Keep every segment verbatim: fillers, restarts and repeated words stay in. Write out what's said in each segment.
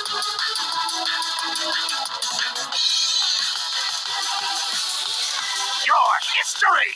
Your history!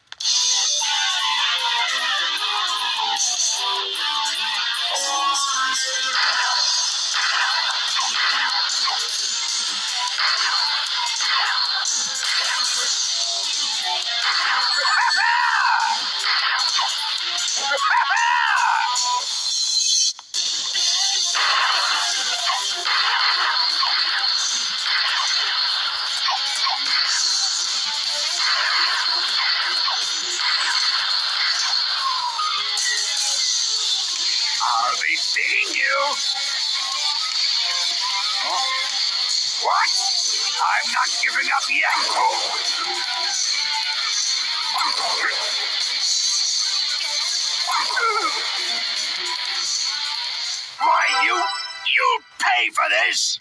Are they seeing you? Huh? What? I'm not giving up yet. Why, you, you pay for this!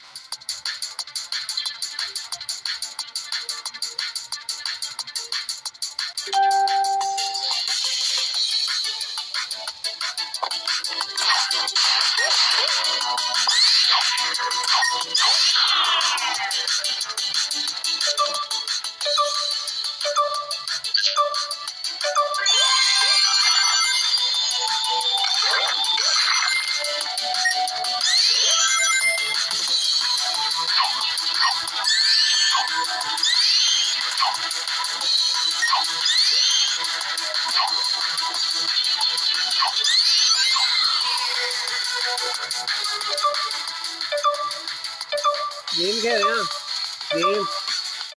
Game खेल रहे हैं